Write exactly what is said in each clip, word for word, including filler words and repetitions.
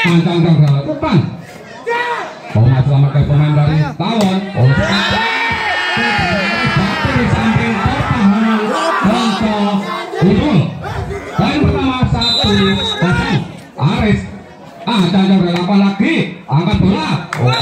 Ancang dan dilakukan. Oh, selamatkan pemain dari Tawon. Oh, di samping pertahanan Konco Udul. Poin pertama satu kosong. Aris Ancang dan dilakukan lagi. Angkat bola. Oh,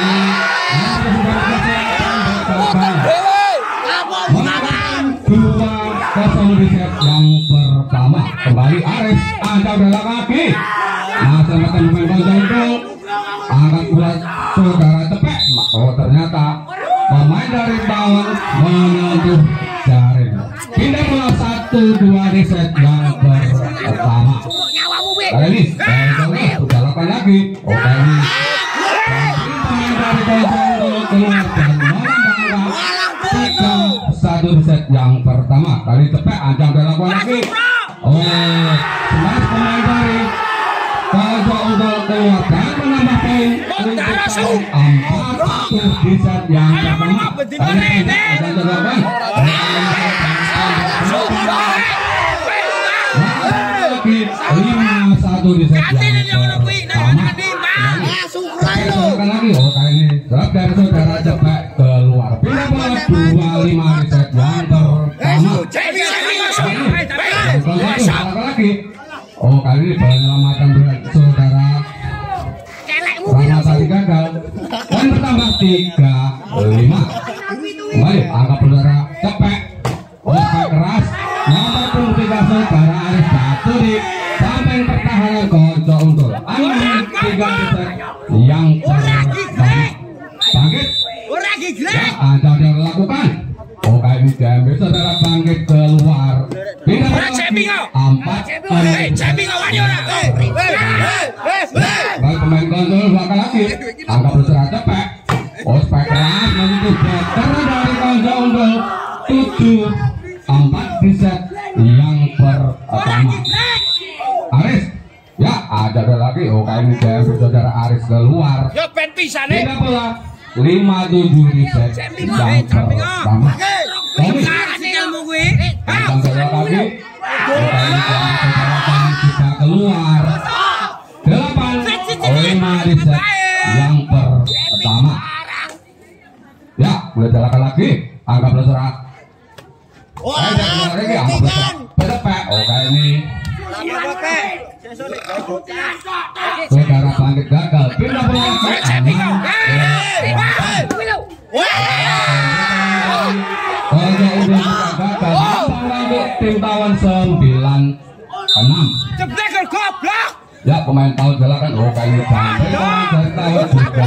dua kosong di set yang pertama. Kembali Aris Ancang dan lagi. Nah, selamatkan pemain Konco Udul. Angkat bola saudara cepet. Oh, ternyata pemain dari Tawon menyentuh jaring. Pindah bola satu dua di set yang pertama. Kali ini sudah lakukan lagi. Oh, kali ini pemain dari Konco keluar dan menang tiga satu di set yang pertama. Kali cepet Ancang dilakukan lagi. Oh, sebelas pemain dari Konco Udul keluar dan menambah poin untuk empat satu di set yang pertama. Kali ini Ancang dilakukan lima satu di set yang pertama. Lagi oh kali ini drop dari saudara cepet keluar. Pindah bola dua lima di set yang pertama. Lagi oh kali ini penyelamatan saudara Rama tadi gagal. Poin pertama tiga lima. Kembali angka saudara cepet. Oh keras. Nomor puluh tiga saudara Aris satu di samping pertahanan Konco Udul. Angka tiga di set yang pertama. Bangkit. Ya Ancang yang lakukan. Oh kali ini diambil saudara Bangkit keluar. Pindah bola empat baik pemain Konco belakang lagi. Angka berserah cepet. Oh spek keras menyentuh karena dari Konco Udul tujuh empat di set yang pertama. Aris ya ada lagi. Oh kali ini diambil saudara Aris keluar. Pindah bola lima tujuh di set yang pertama. Ancang lagi. Kita keluar delapan lima di set yang pertama. Ya boleh jalan lagi. Angka berserah. Oh ada lagi angka berserah. Cepet. Oh kali ini saudara Bangkit gagal. Pindah bola Konco Udul gagal. Untuk tim Tawon sembilan enam. Ya pemain Tawon jalakan. Oh kali ini sampai pemain dari Tawon juga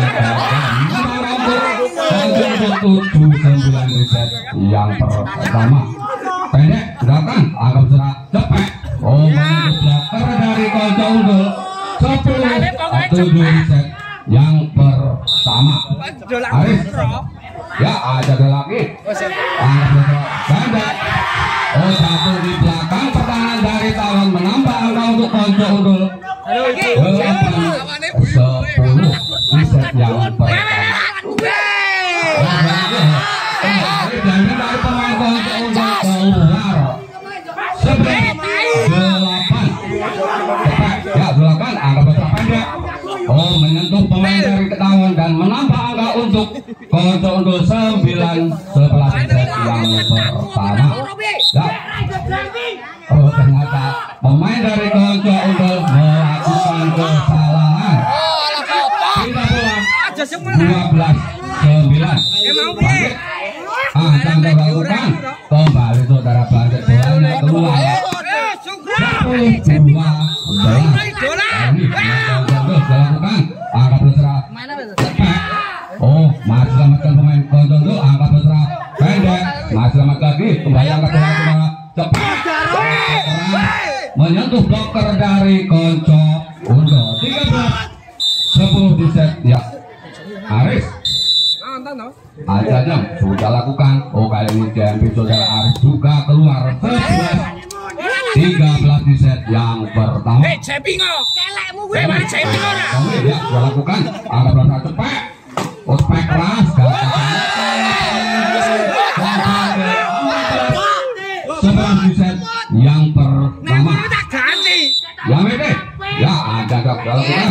gagal. tujuh sembilan di set yang pertama. Pendek gerakan angka berserah cepet. Oh menyentuh blocker dari Konco Udul sepuluh tujuh di set yang pertama. Aris ya ada lagi. Angka berserah pendek. Oh satu di belakang pertahanan dari Tawon menambah angka untuk Konco Udul delapan sepuluh di set yang pertama. Dan dari pemain Konco Udul keluar sebelas delapan. Ya delapan angka besar pendek. Oh menyentuh pemain dari Tawon dan menambah angka untuk Konco Udul sembilan sebelas di set yang pertama. Ya. Oh ternyata pemain dari Konco Udul melakukan kesalahan. Pindah bola dua belas sembilan. Ancang dilakukan. Kembali saudara Bangkit bolanya keluar. sepuluh dua belas. Ini dilakukan. Angka berserah cepet. Oh masih selamatkan pemain Konco Udul. Angka berserah pendek. Masih selamat lagi. Kembali angka bola cepat. Menyentuh blocker dari Konco Udul. tiga belas sepuluh di set. Ya Aris Ancang sudah lakukan. Oh kali ini diambil saudara Aris juga keluar. sebelas tiga belas di set yang pertama. Ya sudah lakukan. Angka bola cepet. Oh spek keras. sebelas di set yang pertama. Yang ini ya Anjang dilakukan.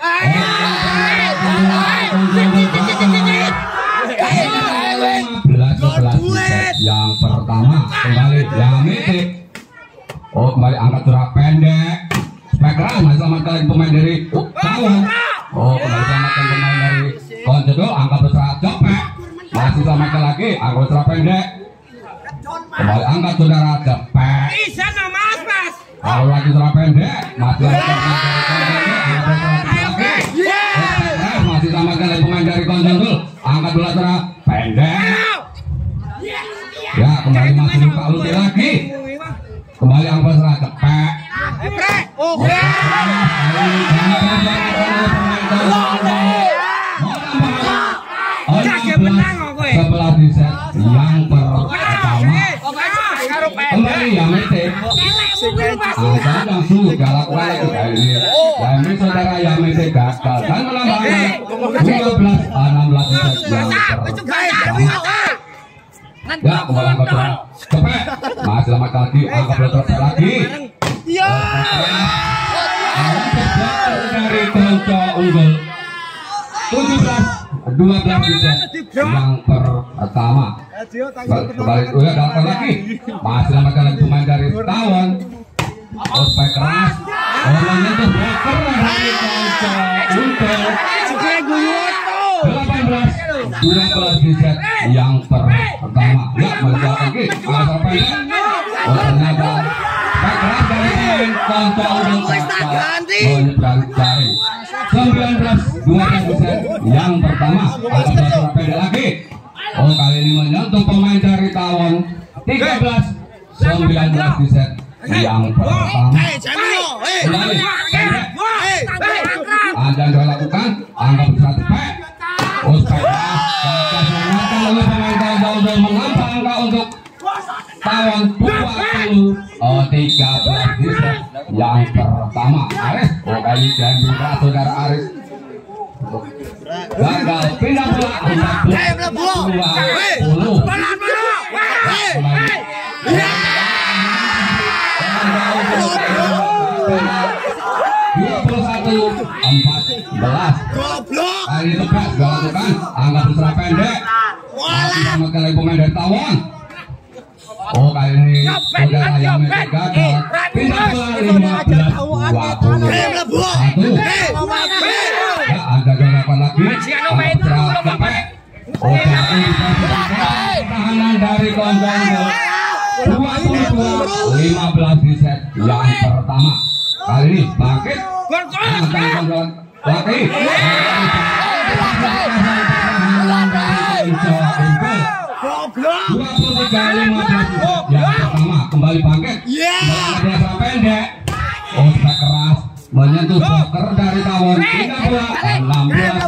lima belas di set yang pertama. Kembali Yamete. Oh, kembali angkat jarak pendek. Spekra masih selamatkan pemain dari Tawon. Oh, kembali selamatkan pemain dari Konjodol. Angkat besar Cepek. Masih selamatkan lagi angkat besar pendek. Kembali angkat saudara Cepek. Kalau lagi jarak pendek. Masih masih selamatkan dari pemain dari Konjodol. Angkat bola jarak pendek. Ya, kembali masih lupa luti lagi. Kembali angkat besar Cepek. Sebelah di set yang pertama. Kembali Yamete. Ada yang sudah lakukan lagi kali ini. Yamete saudara Yamete gagal dan melambangkan dua belas enam belas di set yang pertama. Ya, kembali angkat bola Cepek. Masih lama lagi angkat bola terus lagi. Ya. Dari Konco unggul tujuh belas dua belas di set yang pertama. Kembali udah dapat lagi. Masih lama lagi pemain dari Tawon. Ospek keras. Orangnya tuh blocker dari Konco unggul delapan belas dua belas di set yang pertama. Ya, melihat lagi. Asal pendek. Oh, ternyata keras dari pemain Konco unggul menyeberang jaring. sembilan belas dua belas di set yang pertama. Ada bola pendek lagi. Oh, kali ini menyentuh pemain dari Tawon. tiga belas sembilan belas di set yang pertama. Kembali pendek. Anjang dilakukan. Anggap besar Cepek. Oh, Cepek diselamatkan oleh pemain Konco unggul menambah angka untuk Tawon dua puluh tiga belas di set yang pertama. Aris. Oh, kali dan juga saudara Aris gagal pindah bola empat belas dua puluh. dua puluh satu empat belas. Kali tegas dilakukan angkat besar pendek. Masih sama kali pemain dari Tawon. Oh, kali ini saudara yang gagal pindah bola lima belas dua puluh satu. Ya, ada gerakan lagi. Cepek. Oh, pertahanan dari Konco unggul dua puluh dua lima belas di set yang pertama. Kali ini bangkit. Lagi. dua puluh tiga lima belas yang pertama. Kembali bangkit. Bola pendek. Oh, keras menyentuh blocker dari Tawon. Pindah bola enam belas.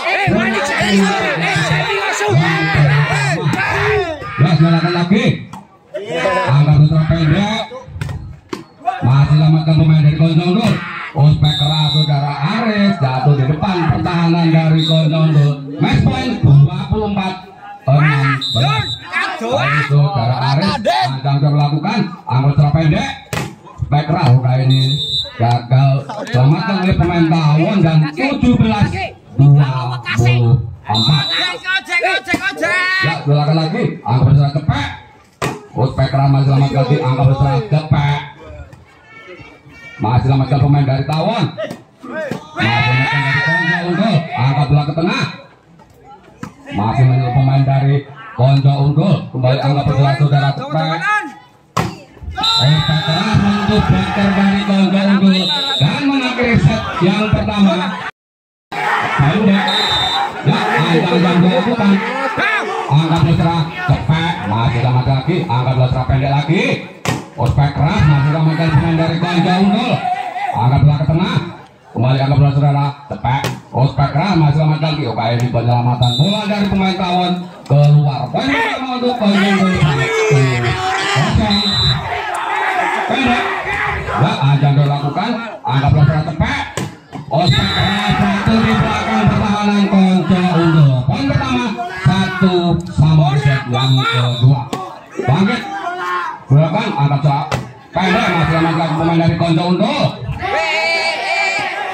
Ya, silakan lagi. Angkat besar pendek. Masih selamatkan pemain dari Konco unggul. Ospek keras saudara Aris jatuh di depan pertahanan dari Konco unggul. Match point dua puluh empat enam belas. Saudara Aris Anjang sudah melakukan angkat besar pendek. Ospek keras kali ini gagal selamatkan oleh pemain Tawon dan tujuh belas dua puluh empat. Ya, silakan lagi angkat besar Cepek. Ospek keras masih selamat lagi angkat besar Cepek. Masih selamatkan pemain dari Tawon. Masih selamatkan dari Konco unggul. Angkat bola ke tengah. Masih menyentuh pemain dari Konco unggul. Kembali angkat bola saudara Cepek. Ospek keras menyentuh blocker dari Konco unggul dan mengakhiri set yang pertama. Pendek. Ya, Anjang yang dilakukan. Angkat bola Cepek. Masih selamat lagi. Angkat bola pendek lagi. Ospek keras masih selamatkan pemain dari Konco unggul. Angkat bola ke tengah. Kembali angkat bola saudara Cepek. Ospek keras masih selamatkan lagi. Oke, ini penyelamatan bola dari pemain Tawon keluar. Poin pertama untuk Konco unggul. Kosong. Pendek. Ya, Anjang dilakukan. Angkat bola saudara Cepek. Ospek keras satu di belakang pertahanan Konco unggul. Poin pertama satu sama set yang kedua. Bangkit. Silakan angkat bola pendek masih selamatkan pemain dari Konco unggul.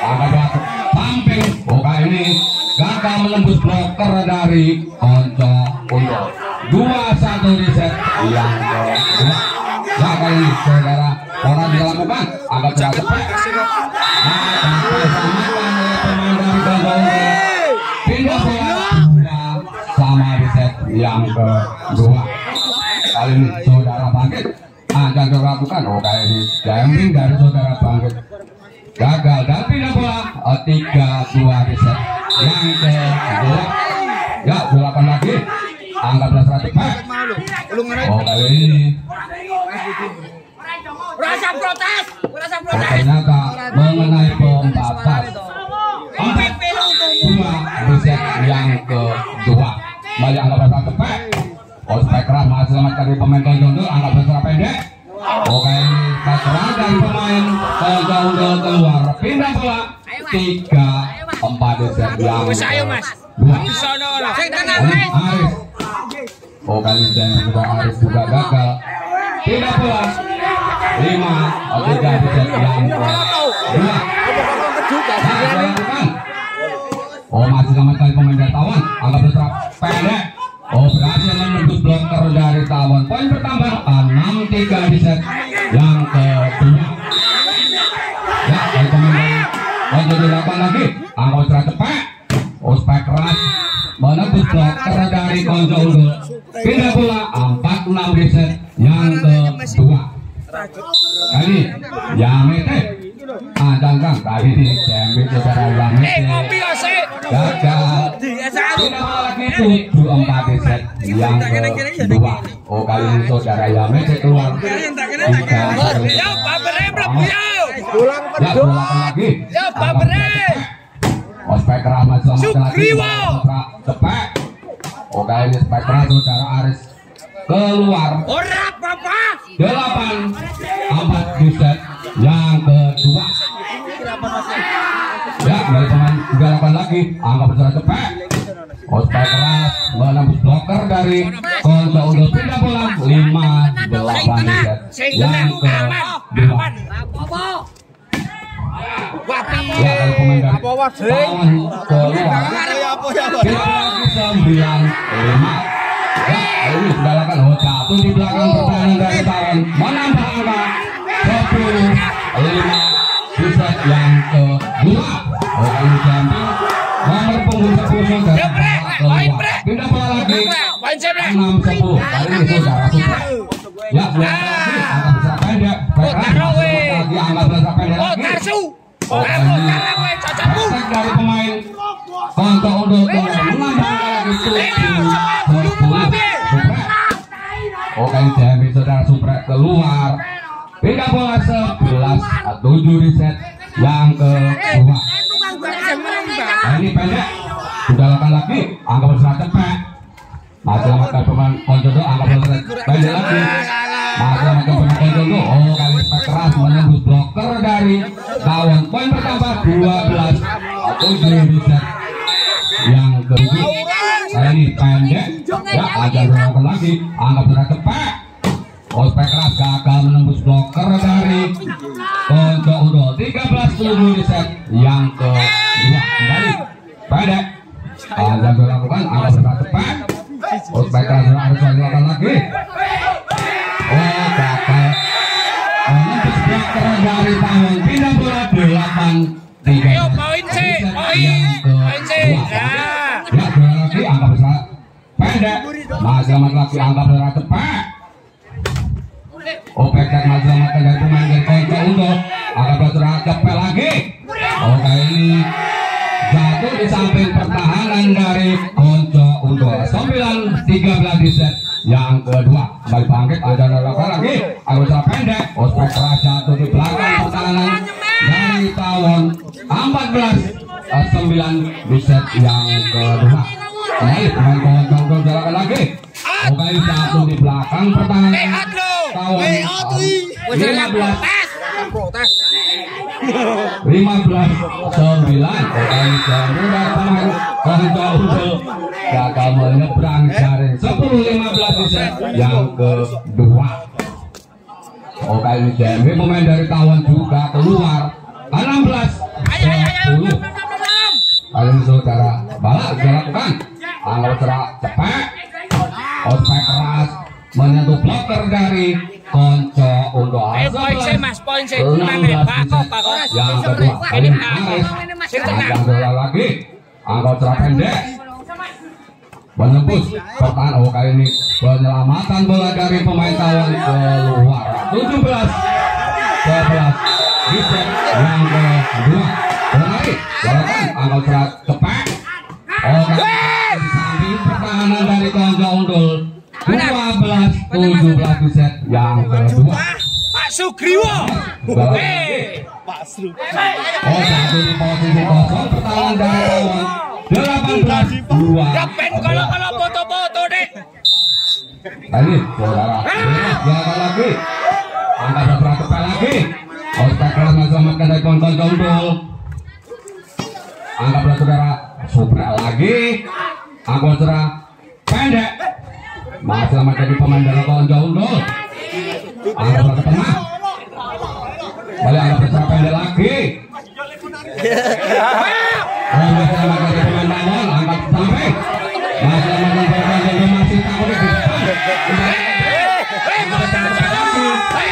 angkat belakang samping. Oke ini gagal menembus bloker dari Konco Undo. Dua satu di set yang kedua. Ya kali ini saudara orang dilakukan agak berat cepet. Nah, disamakan oleh pemain dari Konco Undo. Pindah bola sama di set yang kedua. Kali ini saudara bangkit akan dilakukan. Oh kali ini jamming dari saudara bangkit gagal dan pindah bola. Tiga dua di set yang kedua. Ya silakan lagi angkat belas cepet. Oh kali ini Rasa protes, rasa oh, protes. ternyata mengenai pembatas empat dua di set yang kedua. Banyak angkat belas cepet. Oh spek keras masih selamat dari pemain Konco Undo. Angkat belas pendek. Oke ini spek keras dari pemain Konco Undo keluar. Pindah bola tiga empat di set yang kedua. Aris. Oh kali ini juga Aris juga gagal. Pindah bola lima tiga di set yang kedua. Oh masih sama sekali pemain dari Tawon. Angkat belas pendek. Oh berhasil menembus bloker dari Tawon. Poin bertambah enam tiga di set yang kedua. Ya dari pemain Konco dilakukan lagi. Angkat belas cepet. Oh spek keras menembus bloker dari Konco Undo. Pindah bola empat enam di set yang kedua. Kali Yamete adangkan kali ini Jambi saudara Yamete gagal. Pindah bola lagi tujuh empat di set yang kedua. Oh kali ini saudara Yamete keluar. Tiga Ya Babere ya ulang lagi. Ya Babere. Oh spek keras masih selamat lagi. Cepet. Oh kali ini spek keras saudara Aris keluar. Ora Bapak. Delapan empat di set yang kedua. Ya dari pemain delapan lagi angkat besar cepet. Oh spek keras menembus bloker dari Konco Undo. Pindah bola lima delapan di set yang kedua. Ya dari pemain dari Tawon keluar. Pindah lagi sembilan lima. Ya ini sudah lakukan. Oh jatuh di belakang pertahanan dari Tawon. Menambah angka sepuluh lima di set yang kedua. Oh kali Jambi nomor punggung sepuluh saudara keluar. Pindah bola lagi enam sepuluh. Kali ini saudara Supra. Ya belakang lagi angka besar pendek. Lagi angka besar pendek lagi. Oh ini efek dari pemain Konco Undo menambah lagi tujuh sepuluh. Oh kali Jambi saudara Supra keluar. Pindah bola sebelas tujuh di set yang kedua. Nah ini pendek. Sudah lakukan lagi angka besar cepet. Masih selamatkan pemain Konco Undo. Angka besar pendek lagi. Masih selamatkan pemain Konco Undo. Oh kali spek keras menembus bloker dari Tawon. Poin bertambah dua belas tujuh di set yang kedua. Kali ini pendek. Ya akan dilakukan lagi angka besar cepet. Oh spek keras gagal menembus bloker dari Konco Undo. Tiga belas tujuh di set yang kedua. Kembali pendek. Akan dilakukan angka besar cepet. Oh spek keras harus dilakukan lagi. Oh gagal menembus bloker dari Tawon. Pindah bola delapan tiga. Ayo poin C, poin, poin C. Ya bola lagi angka besar pendek. Masih selamat lagi angka besar cepet. Oh pendek masih selamatkan dari pemain dari Konco Undo. Angka besar cepet lagi. Oh kali ini jatuh di samping pertahanan dari Konco Undo. Sembilan tiga belas di set yang kedua. Kembali bangkit ada lakukan lagi angka besar pendek. Oh spek keras jatuh di belakang pertahanan dari Tawon. Empat belas sembilan di set yang kedua. Kembali pemain Konco Undo jalankan lagi. Oh kali jatuh di belakang pertahanan Tawon. lima belas lima belas sembilan. Kali mudah pemain Konco Undo gagal menyeberang jaring. Sepuluh lima belas di set yang kedua. Oh kali Jambi pemain dari Tawon juga keluar. Enam belas saudara bala dilakukan. Angkat saudara cepet. Ospek keras menyentuh blocker dari Konco untuk Eh, poin C mas, poin C. enam belas Bako, bako. yang kedua kali Ini Aris Sing tengah. panjang bola lagi angkat secara pendek menembus pertahanan. Oh kali ini penyelamatan bola dari pemain tawon keluar. Tujuh belas sebelas di set yang kedua kembali jalankan angkat secara cepat. Oh kali di samping pertahanan dari Konco unggul dua belas tujuh belas di set yang kedua. Pak Sugriwo. Eh, Oh satu di posisi kosong pertahanan dari lawan delapan belas dua. Gapen kalau kalau foto-foto deh. Tadi saudara jalan lagi angkat beberapa kali lagi. Ospek keras menselamatkan dari Konco unggul. Angkat berat saudara Supra lagi. Angkat saudara pendek masih selamatkan dari pemain dari Konco unggul. Angkat berat tengah. Balik angkat berat pendek lagi. Oh, masih selamatkan dari pemain tawon. Angkat sampai masih selamatkan dari Konco unggul masih takut di depan. Eh, bosan lagi.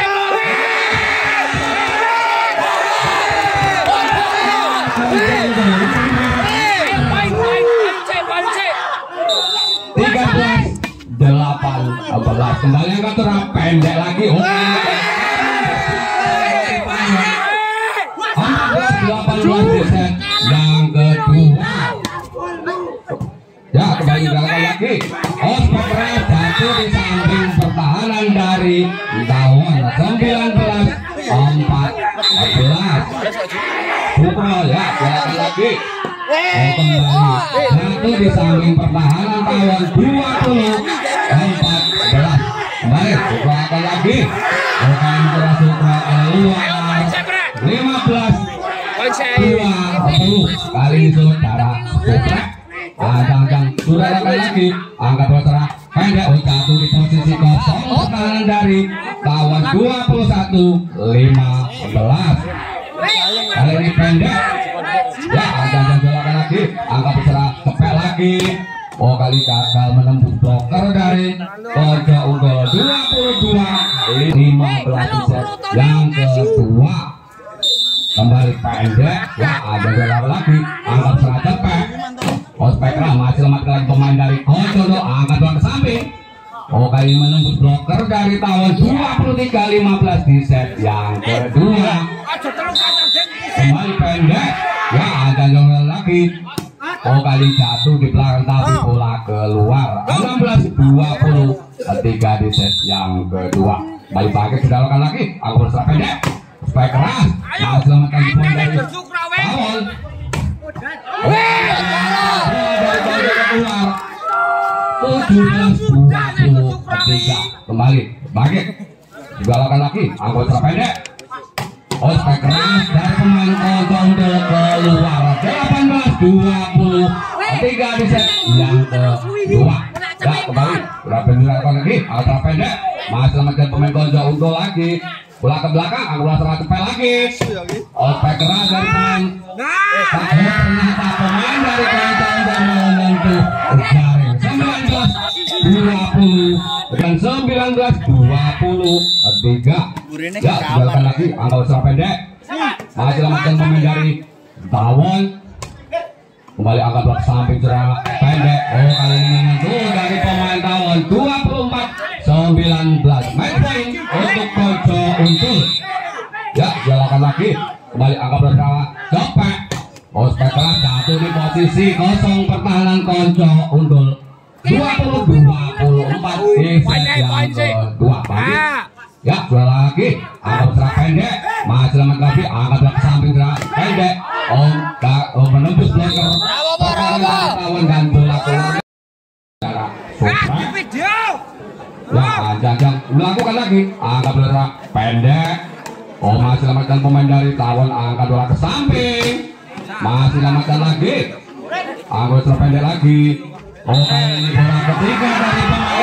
tiga belas delapan belas kembali angkat terang pendek lagi. Oh, empat belas delapan belas di set yang kedua. Ya kembali jalan lagi. Ospek keras jatuh di samping pertahanan dari Tawon. Sembilan belas empat belas. Supra ya jalan lagi. Oh kembali jatuh di samping pertahanan Tawon. Dua puluh empat belas. Kembali Supra akan lagi. Bukan Supra Supra keluar. Lima belas dua puluh. Kali ini saudara Supra Ajang-ajang sudah akan lagi angkat bola pendek. Oh jatuh di posisi kosong pertahanan dari Tawon. Dua puluh satu lima belas. Kali ini pendek. Ya ajang-ajang sudah akan lagi angkat bola cepet lagi. Oh kali gagal menembus blocker dari Konco unggul. Dua puluh dua lima belas di set yang kedua. Kembali pendek. Ya ada bola lagi angkat bola cepet. Ospek keras masih selamatkan pemain dari Konco. Angkat bola ke samping. Oh kali menembus blocker dari Tawon. Dua puluh tiga lima belas di set yang kedua. Kembali pendek. Ya ada bola lagi. Oh kali jatuh di belakang tapi bola keluar. Enam belas dua puluh tiga di set yang kedua. Kembali pakai sudah lakukan lagi. Aku bola pendek. Ospek keras masih selamatkan pemain dari Tawon. tujuh belas dua puluh tiga. Kembali bagi digalakan lagi anggota pendek. Ospek keras dari pemain Konco unggul keluar. Delapan belas dua puluh tiga di set yang kedua. Ya kembali berapa digalakan lagi anggota pendek masih selamatkan pemain Konco unggul lagi. Bola ke belakang, anggota serang cepet lagi. Ospek keras dari pemain. Ternyata pemain dari Konco unggul menyentuh jaring. sembilan belas dua puluh dan sembilan belas dua puluh tiga. Ya, dilakukan lagi angka usaha pendek. Masih selamatkan pemain dari Tawon. Kembali angkat blok samping serang pendek. Oh kali ini menyentuh dari pemain Tawon. Dua puluh empat sembilan belas. Match point untuk Konco unggul. Ya, dilakukan lagi. Kembali angkat blok serang cepet. Ospek keras jatuh di posisi kosong pertahanan Konco unggul. Dua puluh dua puluh empat di set yang kedua. Bagi ya dua lagi angkat serang pendek masih selamat lagi angkat belakang samping serang pendek. Oh tak oh, menembus blocker pertahanan Tawon dan bola keluar secara Supra. Ya jangan melakukan lagi angkat belakang pendek. Oh masih selamatkan pemain dari Tawon angkat bola ke samping masih selamatkan lagi angkat serang pendek lagi. Oh kali ini bola ketiga dari pemain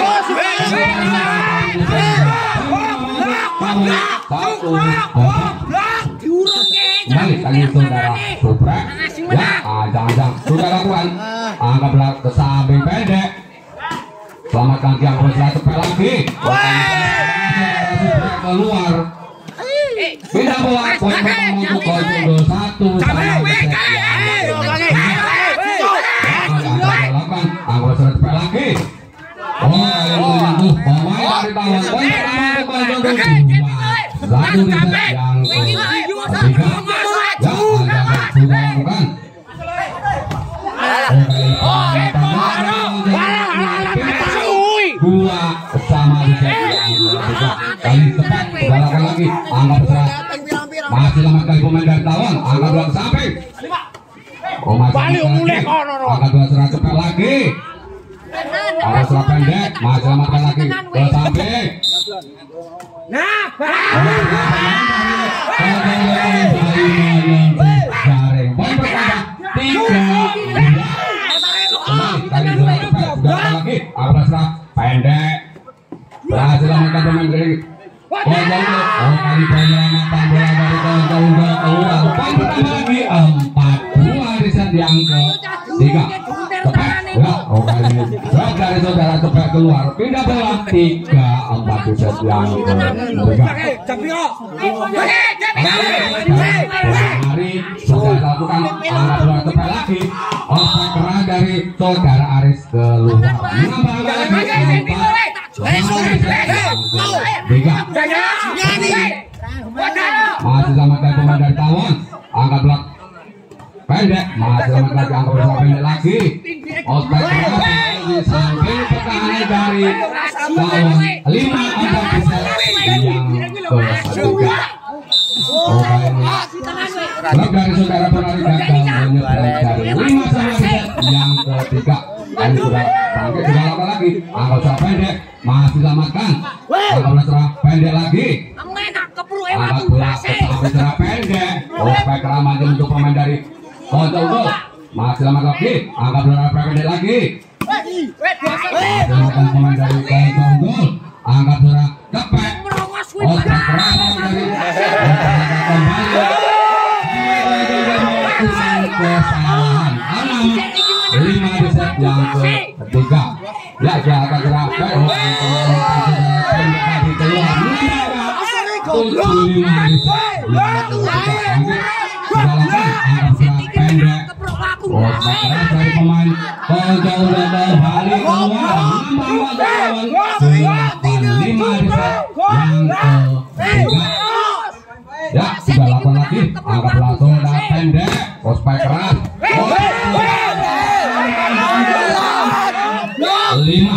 satu kembali kali saudara Supra. Ya Ancang-ancang sudah lakukan. Angkat bola ke samping pendek. Selamatkan tiang bola cepet lagi. Keluar. Pindah bola. Poin pertama untuk Kojondo satu. Angkat bola cepet lagi. Oh, yang menyentuh pemain dari Tawon. Poin pertama untuk Kojondo dua. Satu di set yang ketiga. Ya, Anda sudah lakukan. Dua sama di set yang ketiga. Kali tepat sudah lakukan lagi. Angkat besar. Masih lama kali pemain dari Tawon. Angkat bola ke samping. Oh, masih angkat bola serang cepat lagi. Angkat bola pendek. Masih selamatkan lagi ke samping. Nah, jaring poin pertama tiga kali bola cepat sudah lagi Abasra pendek berhasil melakukan pemain dari Kojondo. Oh, kali penyelamatan bola dari Kojondo keluar poin pertama lagi empat dua di set yang ketiga. Cepat ya, oh kali ini drop dari saudara cepat keluar pindah bola tiga empat di set yang ketiga. Hari sudah lakukan angkat bola cepat lagi. Ospek keras dari saudara Aris keluar menambah lagi empat tiga. Masih selamatkan pemain dari Tawon. Angkat bola pendek, masih selamat lagi angkat bola pendek lagi. Ospek keras di samping pertahanan dari Tawon lima empat bisa yang ketiga. Oh, kali ini klub dari saudara penari gagal menyeberang dari lima sama set yang ketiga. Dan sudah bangkit sudah lakukan lagi angkat bola pendek, masih selamatkan angkat bola serang pendek lagi. Angkat bola ke samping serang pendek. Ospek keras maju untuk pemain dari Kojondo. Masih selamat lagi angkat bola pendek lagi. Selamatkan pemain dari Kojondo. Angkat bola cepet. Ospek keras dari kembali. Kesalahan enam lima di set yang ketiga. Ya, jaga gerak tadi keluar tujuh lima di set pendek. Ospek keras dari pemain Kojondo kembali keluar delapan lima di set yang ketiga. Ya, sudah lakukan lagi angkat langsung dan pendek. Ospek keras lima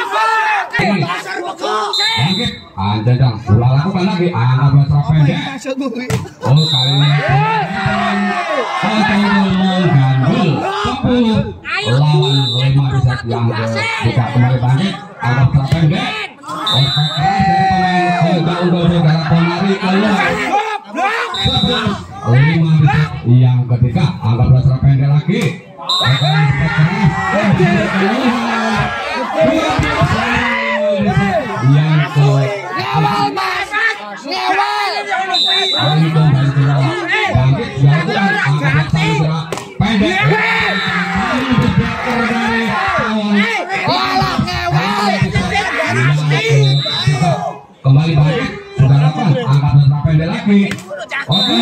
bangkit anjang sudah lakukan lagi angkat bola pendek. Oh, kali ini Kojondo menggandul sepuluh lawan lima di set yang ketiga. Kembali bangkit angkat bola pendek. Ospek keras dari pemain Kojondo saudara penari keluar lima di set yang ketiga. Angkat bola serang pendek lagi. Yang ke kembali bangkit sudah lakukan angkat bola pendek lagi. Oke,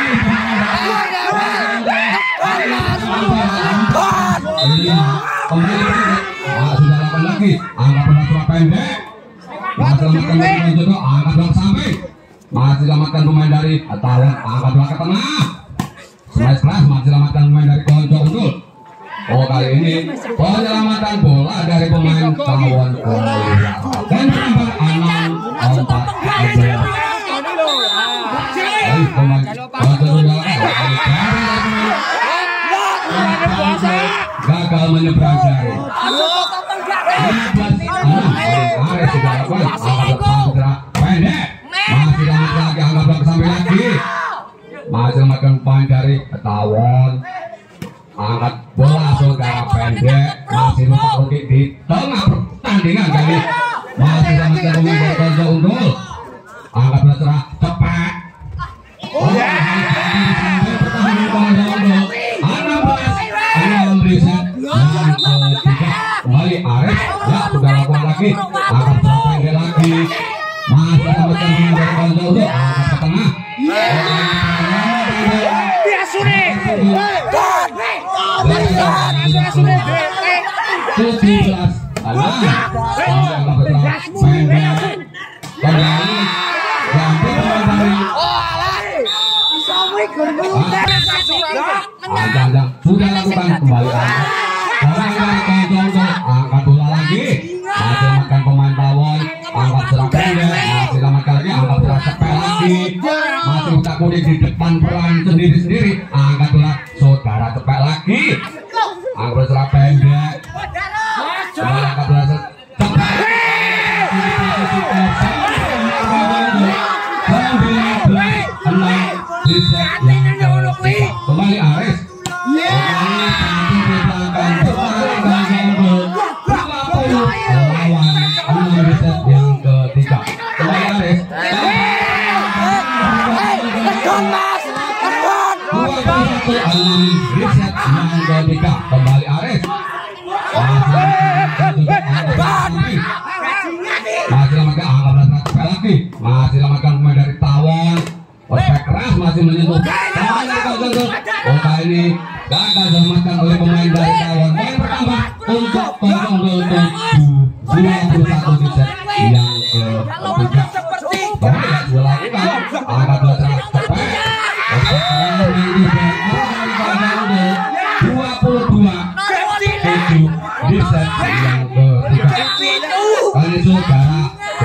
kembali sudah lakukan lagi angkat bola pendek. Masih selamatkan pemain Kojondo, angkat bola sampai. Masih selamatkan pemain dari Tawon, angkat bola ke tengah. Smash keras, masih selamatkan pemain dari Kojondo. Oh, kali ini penyelamatan bola dari pemain Tawon keluar dan menambah enam empat. Gagal menyeberang jaring. Aris sudah lakukan angkat bola pendek. Masih lama lagi angkat bola ke samping lagi. Masih selamatkan pemain dari Tawon. Angkat bola saudara pendek. Masih rugi di tengah pertandingan kali. Masih selamatkan pemain dari Kojondo. Angkat bola serang cepat. Oh, pertahanan Kojondo enam belas tujuh belas anak kembali sudah lakukan kembali angkat bola lagi masih makan pemain tawon angkat serang pendek masih lamakan lagi angkat bola cepet lagi masih utak kuning di depan peran sendiri-sendiri angkat bola saudara cepet lagi angkat bola serang pendek angkat bola cepet kembali Aris yang ketiga kembali Aris yang ketiga kembali Aris masih lamakan angkat lagi masih lamakan pemain dari Tawon ospek keras masih menyentuh oh kali ini gagal diselamatkan oleh pemain dari Tawon poin pertama untuk kosong gol dua puluh satu di set yang ketiga kembali dilakukan angkat bola cepat cepet ospek keras dua puluh dua tujuh di set yang ketiga kali saudara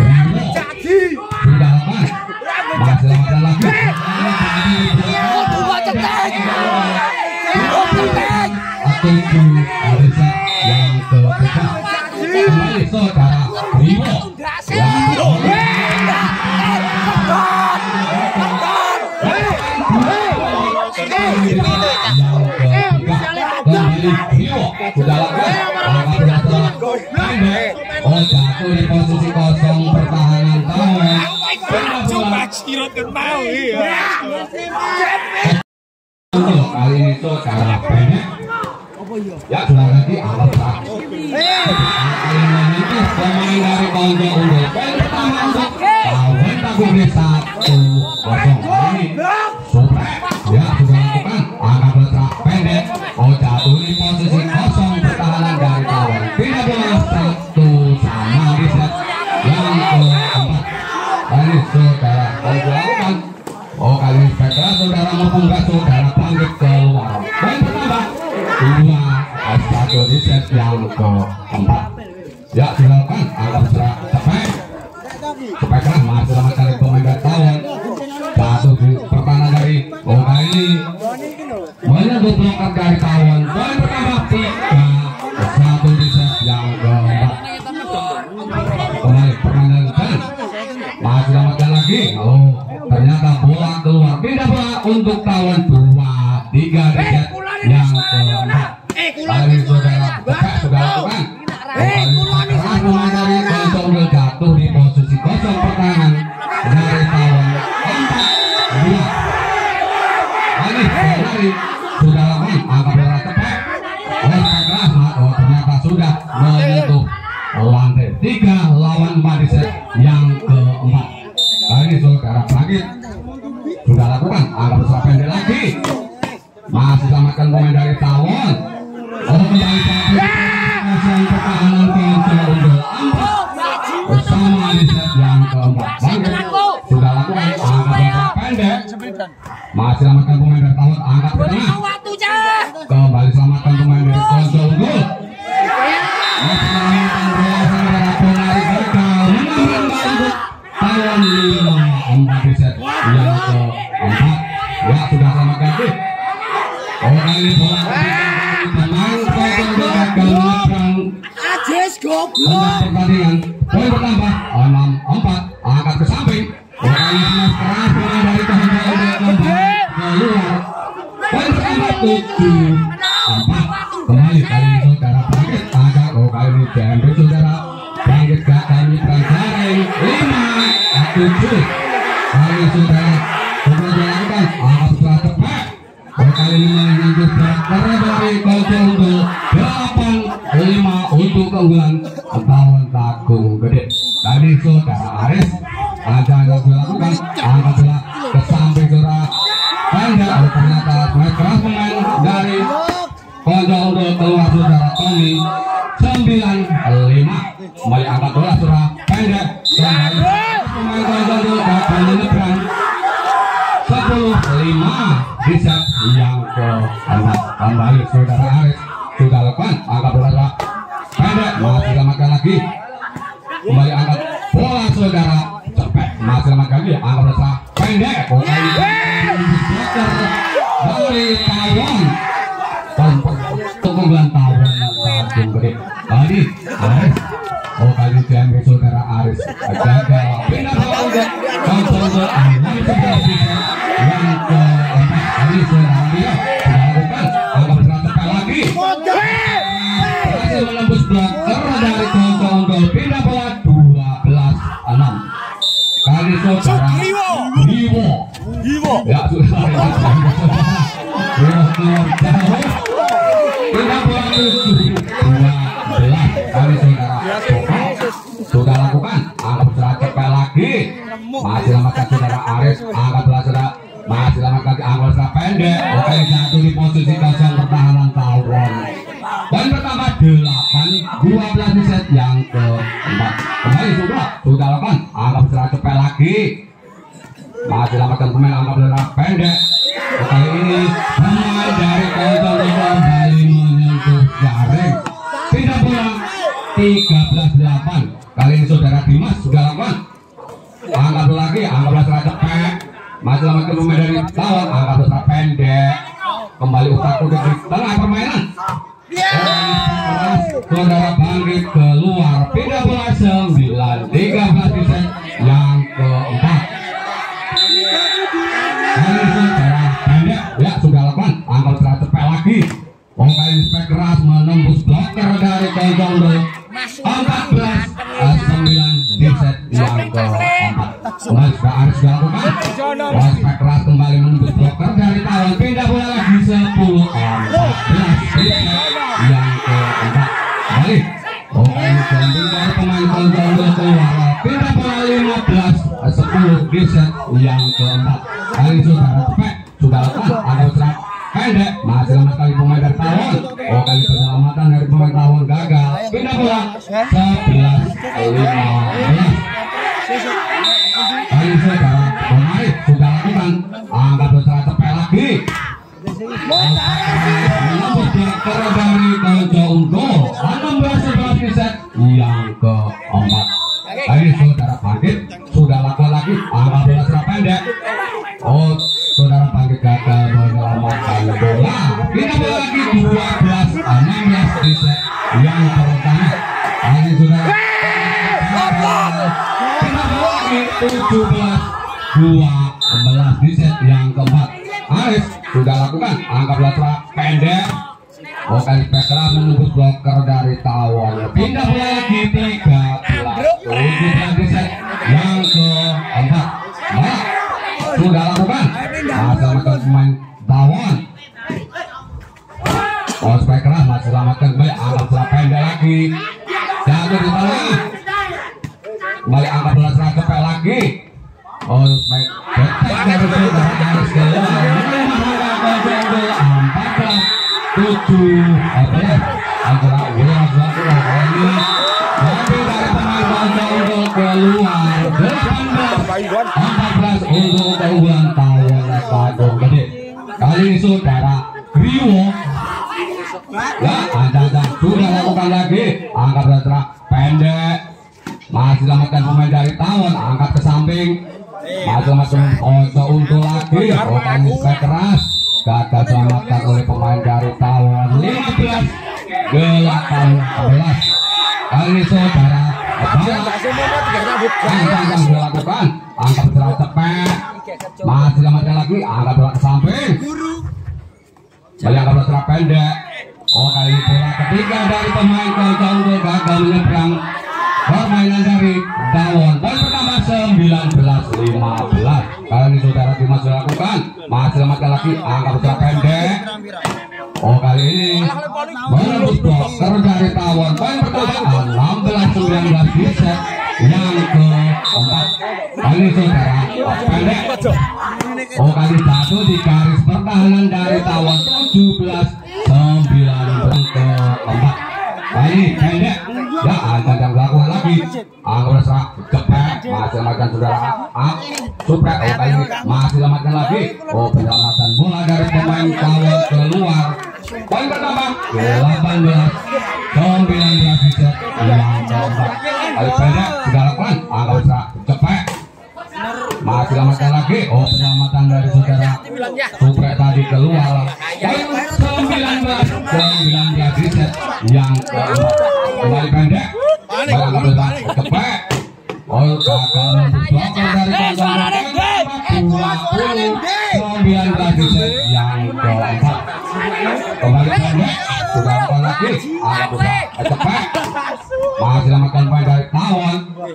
sudah aman masih lamakan lagi tujuh Arisa yang ketiga kembali saudara Rimo yang kembali Rimo sudah lakukan angkat bola pendek oh jatuh di posisi kosong pertahanan Tawon kali ini saudara pendek ya sudah lagi angkat bola kali ini pemain dari Konjo unggul poin pertama untuk Tawon Tagumri satu kosong kali ini Suprek ya sudah lakukan angkat bola pendek oh jatuh di posisi kosong pertahanan dari Tawon tidak bola satu sama di set yang keempat kali ini saudara Konjo lakukan oh kali ini Petra saudara mempunggah saudara bangkit keluar poin pertama dua satu di set yang keempat ya dilakukan angkat bola cepet cepet keras masih lama kali pemain dari Tawon satu di pertahanan dari oh kali ini menyentuh blokan dari Tawon poin pertama tiga satu di set yang keempat kembali permainan dan masih lamakan lagi oh ternyata bola keluar pindah bola untuk Tawon dua tiga di set yang keempat kali saudara Beka sudah lakukan keras pemain dari Kosong jatuh di posisi kosong pertahanan dari Tawon empat dua kali kembali sudah lakukan angkat bola cepat oleh keras oh ternyata sudah menyentuh lantai tiga lawan empat di set yang keempat kali ini saudara bangkit sudah lakukan angkat bola pendek lagi masih selamatkan pemain dari Tawon oh kembali kosong pertahanan Konjo unggul empat bersama di set yang keempat bangkit sudah lakukan angkat bola pendek masih selamatkan pemain dari Tawon angkat ke tengah kembali selamatkan pemain dari Konjo unggul selamatkan bola saudara Ponari gagal menang Tawon lima empat di set yang keempat ya sudah selamatkan sih oh kali ini bola pemain Konjo unggul gagal menang pertandingan poin bertambah enam empat angkat ke samping oh kali ini keras pemain dari Konjo unggul keluar poin bertambah tujuh empat kembali kali ini saudara bangkit agak oh kali ini diambil saudara bangkit gak kali Pransaring lima tujuh kali ini saudara sudah dilakukan angkat bola cepat oh kali ini menyentuh karena dari Konjo unggul delapan lima untuk keunggulan Tawon Tagung Gede tadi saudara Aris aja yang dilakukan angkat bola ke samping saudara pendek oh ternyata keras pemain dari Konjol untuk keluar saudara Tommy sembilan lima. Kembali angkat bola saudara pendek. Pemain Konjol untuk gagal menyeberang sepuluh lima di set yang keempat. Kembali saudara Aris sudah lakukan angkat bola saudara pendek, masih selamatkan lagi. Kembali angkat bola saudara cepet, masih selamatkan lagi angkat bola saudara pendek. Kembali Taiwan keunggulan Taiwan Tanjung Gede. Kali Aris, oh kali diambil saudara Aris gagal pindah bola kontrol yang keempat. Kali saudara dia sudah lakukan angkat bola cepet lagi. Berhasil menembus bloker dari kontrol pindah bola dua belas enam. Kali saudara Vivo ya sudah pindah bola tujuh dua belas. Kali saudara sudah lakukan angkat bola cepet lagi, masih selamatkan saudara Aris angkat bola saudara masih selamatkan angkat bola pendek. Oke, jatuh di posisi kosong pertahanan Taiwan dan bertambah delapan dua belas di set yang keempat. Kembali sudah sudah lakukan angkat bola cepet lagi, masih selamatkan pemain angkat bola pendek. Kali ini pemain dari Konjol kembali menyentuh jaring pindah bola tiga belas delapan. Kali ini saudara Dimas sudah lakukan angkat bola lagi angkat bola cepet, masih selamatkan pemain dari Taiwan angkat bola pendek. Kembali Utaku di tengah permainan. Saudara bangkit keluar pindah bola sembilan tiga belas di set yang keempat. Kali saudara pendek ya sudah lakukan angkat bola cepet lagi. Kali spek keras menembus bloker dari Konjol empat belas sembilan di set yang keempat. Kembali sudah harus dilakukan spek keras kembali menembus bloker dari Taiwan pindah bola lagi sepuluh empat belas di set yang keempat. Kembali kembali diambil dari pemain Konjol keluar pindah bola lima belas sepuluh di set yang keempat. Kali saudara cepet sudah lakukan angkat bola pendek, masih lama kali pemain dari Taiwan. Oh kali penyelamatan dari pemain Taiwan gagal pindah bola sebelas lima belas. Kali saudara pemain sudah lakukan angkat bola cepet lagi, menembus bloker dari Konjol unggul enam belas sebelas di set yang keempat. Kali saudara bangkit sudah lakukan lagi angkat bola secara pendek. Oh saudara bangkit gagal menyelamatkan bola pindah bola lagi dua belas enam belas di set yang pertama. Kali saudara pindah bola lagi tujuh belas dua belas di set yang keempat. Aris sudah lakukan angkat bola pendek. Oh kali Petra menembus bloker dari Taiwan pindah bola lagi tiga belas tujuh belas di set yang keempat. Nah, sudah lakukan selamatkan pemain Taiwan. Oh spek keras masih selamatkan kembali angkat bola pendek lagi jatuh di tengah. Kembali angkat bola serangan cepet lagi. Oh spek detek dari saudara Aris keluar empat belas tujuh belas antara Wira Suatu ini tapi dari pemain Konjol keluar delapan belas empat belas untuk keunggulan Taiwan Tanjung Gede. Kali ini saudara Riwo ya anda-anda sudah lakukan lagi angkat bola pendek, masih selamatkan pemain dari Taiwan angkat ke samping, masih selamatkan Konjol untuk lagi. Oh kali spek keras gagal selamatkan oleh pemain dari Taiwan lima belas delapan belas. Kali ini saudara yang dilakukan angkat bola cepet, masih selamatkan lagi angkat bola ke samping, kali angkat bola pendek. Oh kali bola ketiga dari pemain Konjol gagal menyeberang permainan dari Taiwan dan bertambah sembilan belas lima belas. Kali ini saudara Dimas dilakukan masih selamatkan lagi angkat bola pendek. Oh kali ini menembus bloker dari Taiwan dan bertambah enam belas sembilan belas di set yang keempat. Kali saudara pendek. Oh kali satu di garis pertahanan dari Tawon tujuh belas sembilan keempat. Kali pendek. Ya ada yang melakukan lagi. Anggota serak cepet masih selamatkan saudara A. Supret. Oh kali ini masih selamatkan lagi. Oh penyelamatan bola dari pemain Tawon keluar. Poin pertama delapan belas sembilan belas di set yang keempat. Kali pendek sudah lakukan. Anggota serak cepet masih selamatkan lagi. Oh penyelamatan dari saudara Supret tadi keluar. Poin sembilan belas sembilan belas di set yang keempat. Kembali pendek barang anggota cepet. Oh gagal blokir dari kandang dua puluh sembilan belas di set yang keempat. Kembali pendek sudah lakukan lagi. Anggota cepet masih selamatkan poin dari Tawon.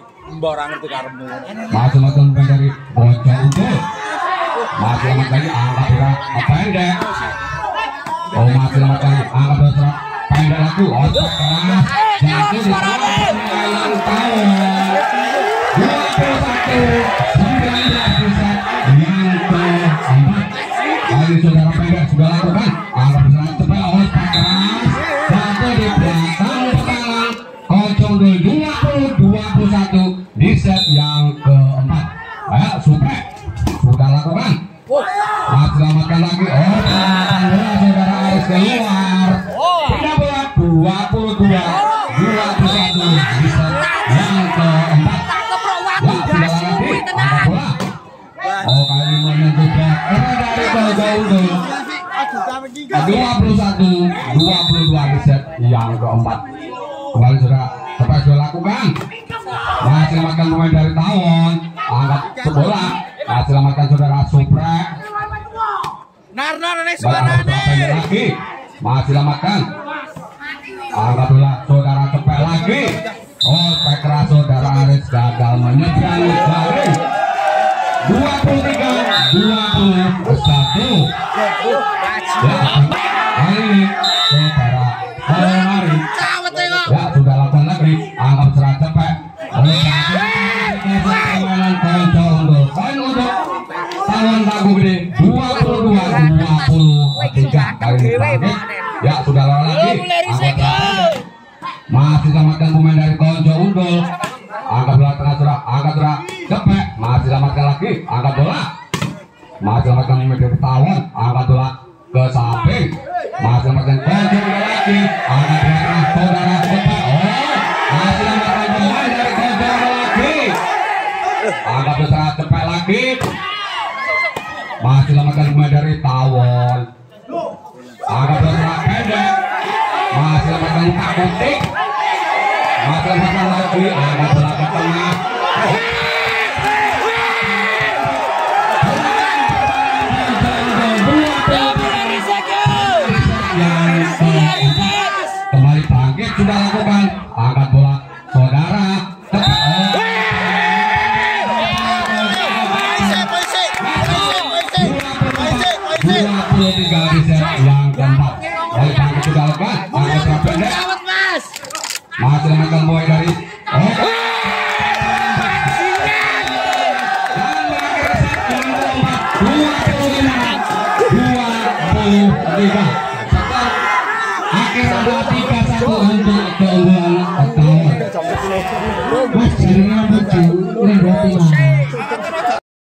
Masih selamatkan poin dari Bocor Unggul. Masih selamatkan lagi angkat berat pendek. Oh masih selamatkan angkat berat pendek lagi. Oh keras jatuh di tangan Tawon. Dua puluh satu sembilan belas di set yang keempat. Kali saudara pendek sudah lakukan angkat berat cepet. Oh keras jatuh di belakang pertahanan Kocong Dul. Dua puluh dua puluh satu di set yang keempat. Ayo Supret sudah lakukan. Masih selamatkan lagi. Oh selamatkan bola saudara Aris keluar. Tidak bola dua puluh dua dua puluh satu di set yang keempat. Ya sudah lagi angkat bola. Oh kali menyentuh blok dari Kocong Dul. dua puluh satu dua puluh dua di set yang keempat. Kembali sudah Supret sudah lakukan. Masih selamatkan pemain dari Tawon. Angkat bola. Masih selamatkan saudara Supret. Lagi. Masih selamatkan. Angkat bola saudara cepet lagi. Oh cepet keras saudara Aris gagal menyeberang garing. dua puluh tiga dua puluh satu. Ya kali ini saudara Hari. Ya sudah lakukan lagi. Angkat serat cepet. Permainan Kocong Unggul. Poin untuk Tawon Dago Gede dua puluh dua dua puluh tiga. Kali ini bangkit. Ya sudah lawan lagi. Angkat serat. Masih selamatkan pemain dari Kocong Unggul. Angkat bola tengah surat. Angkat serat cepet. Masih selamatkan lagi. Angkat bola. Masih selamatkan pemain dari Tawon. Angkat bola ke samping. Masih selamatkan Kocong Unggul lagi. Angkat bola tengah saudara cepet. Oh masih selamatkan pemain dari Kocong Unggul lagi. Angkat besar cepet lagi. Masih selamatkan pemain dari Tawon. Angkat besar pendek. Masih selamatkan Pak Kutik. Masih selamatkan lagi. Angkat bola ke tengah. Kembali bangkit sudah lakukan. Angkat bola saudara cepet. dua puluh tiga di set yang keempat. Kali bangkit sudah lakukan. Angkat bola pendek. Masih selamatkan poin dari oh. dua puluh tiga. Akhir ada tiga satu untuk keunggulan Tawon. Mas jaringan